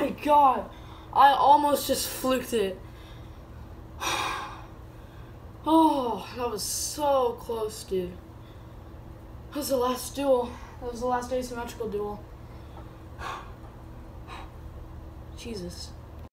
my god. I almost just fluked it. Oh, that was so close, dude. That was the last duel. That was the last asymmetrical duel. Jesus.